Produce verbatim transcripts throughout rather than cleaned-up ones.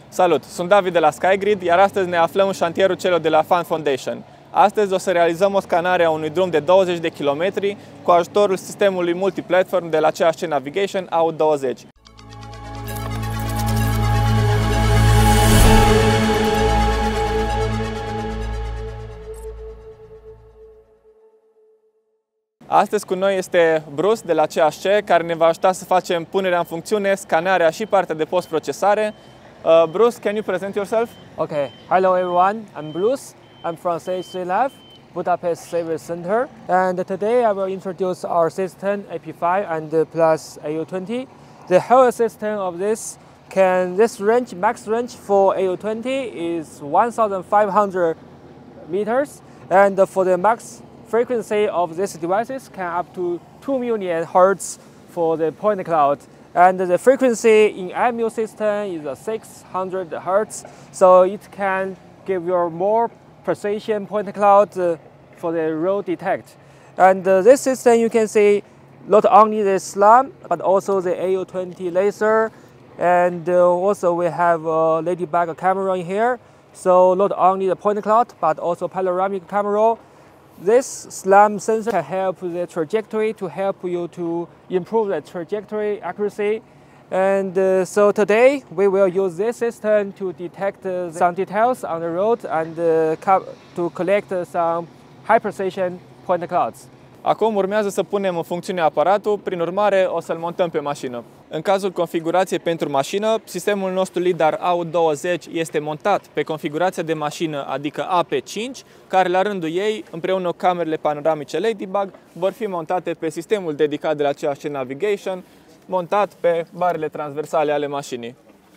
Salut! Sunt David de la SkyGrid, iar astăzi ne aflăm în șantierul celor de la Fan Foundation. Astăzi o să realizăm o scanare a unui drum de douăzeci de kilometri cu ajutorul sistemului multiplatform de la C H C Navigation A U douăzeci. Astăzi cu noi este Burce de la C H C, care ne va ajuta să facem punerea în funcțiune, scanarea și partea de post-procesare. Uh, Burce, can you present yourself? Okay, hello everyone, I'm Burce. I'm from C H C N A V, Budapest Service Center, and today I will introduce our system A P five and plus A U twenty. The whole system of this can, this range, max range for A U twenty is one thousand five hundred meters, and for the max frequency of these devices can up to two million hertz for the point cloud. And the frequency in M U system is six hundred hertz, so it can give you more precision point cloud uh, for the road detect. And uh, this system you can see not only the SLAM, but also the A U twenty laser, and uh, also we have a ladybug camera in here. So not only the point cloud, but also panoramic camera. This SLAM sensor can help the trajectory to help you to improve the trajectory accuracy. And uh, so today we will use this system to detect uh, some details on the road and uh, to collect uh, some high precision point clouds. Acum urmează să punem în funcțiune aparatul, prin urmare o să-l montăm pe mașină. În cazul configurației pentru mașină, sistemul nostru LiDAR A U douăzeci este montat pe configurația de mașină, adică A P cinci, care la rândul ei, împreună cu camerele panoramice Ladybug, vor fi montate pe sistemul dedicat de la C H C Navigation, montat pe barele transversale ale mașinii.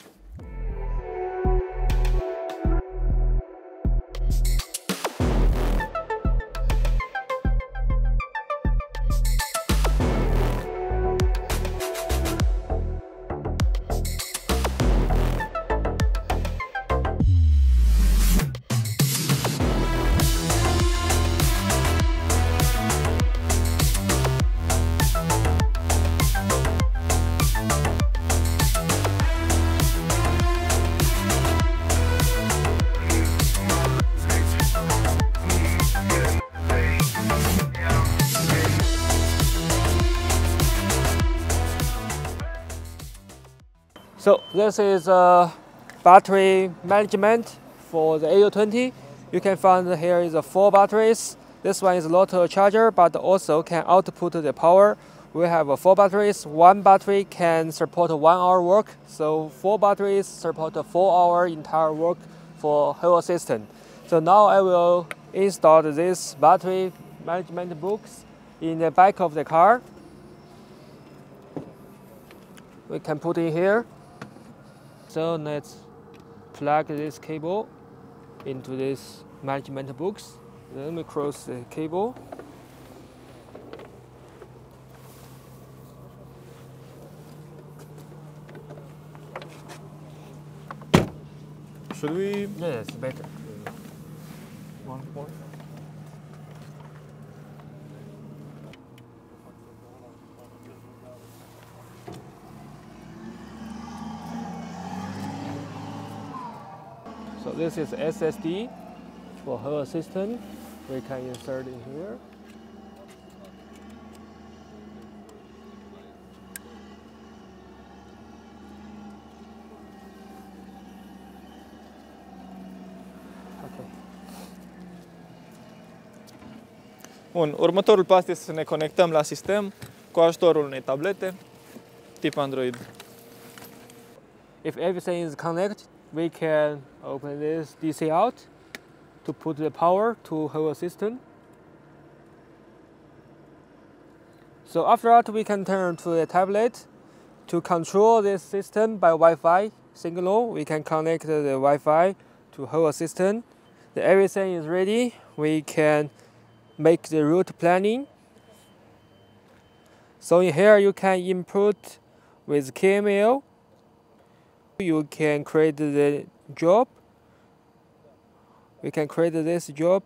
So this is a battery management for the A U twenty. You can find here is a four batteries. This one is a auto charger, but also can output the power. We have a four batteries. One battery can support one hour work. So four batteries support a four hour entire work for whole system. So now I will install this battery management box in the back of the car. We can put it here. So let's plug this cable into this management box. Then we cross the cable. Should we? Yes, better. One more. So this is S S D for whole system. We can insert in here. Okay. Bun, următorul pas este să ne conectăm la sistem cu ajutorul unei tablete tip Android. If everything is connected, we can open this D C out to put the power to whole system. So after that, we can turn to the tablet to control this system by Wi-Fi signal. We can connect the Wi-Fi to whole system. The everything is ready. We can make the route planning. So in here, you can input with K M L. You can create the job. We can create this job.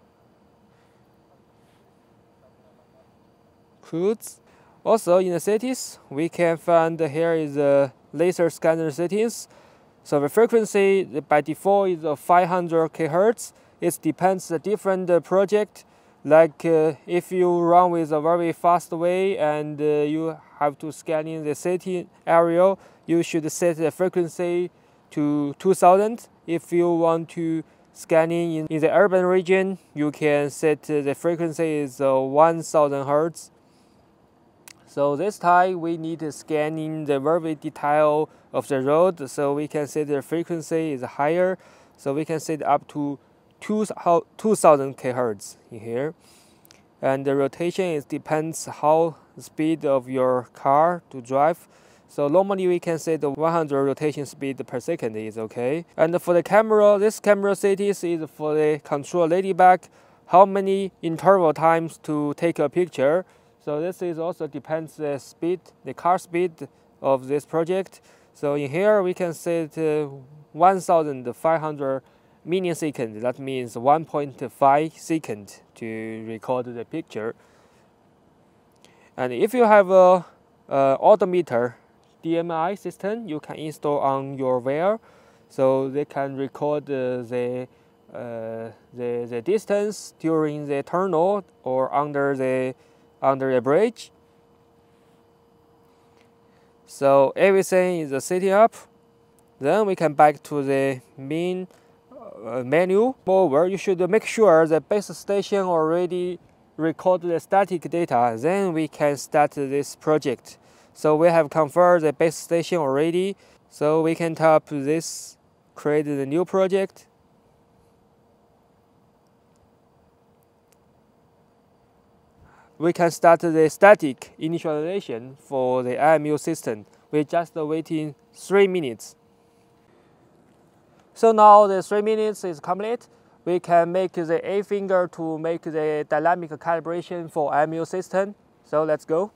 Codes. Also in the settings, we can find here is the laser scanner settings. So the frequency by default is uh, five hundred kilohertz. It depends on the different uh, project. Like uh, if you run with a very fast way and uh, you have to scan in the city area, you should set the frequency to two thousand. If you want to scan in in the urban region, you can set uh, the frequency is uh, one thousand hertz. So this time we need to scan in the very detail of the road, so we can set the frequency is higher, so we can set up to two thousand kilohertz in here. And the rotation is depends how the speed of your car to drive. So normally we can set the one hundred rotation speed per second is okay. And for the camera, this camera settings is for the control ladybug, how many interval times to take a picture. So this is also depends the speed, the car speed of this project. So in here we can set uh, one thousand five hundred milliseconds. That means one point five seconds to record the picture. And if you have a, a odometer D M I system, you can install on your wear, so they can record uh, the, uh, the the distance during the tunnel or under the under the bridge. So everything is setting up. Then we can back to the main uh, menu. Moreover, you should make sure the base station already record the static data. Then we can start this project. So we have configured the base station already. So we can tap this, create the new project. We can start the static initialization for the I M U system. We're just waiting three minutes. So now the three minutes is complete. We can make the A finger to make the dynamic calibration for I M U system. So let's go.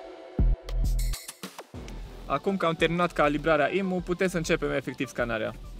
Acum că am terminat calibrarea I M U, putem să începem efectiv scanarea.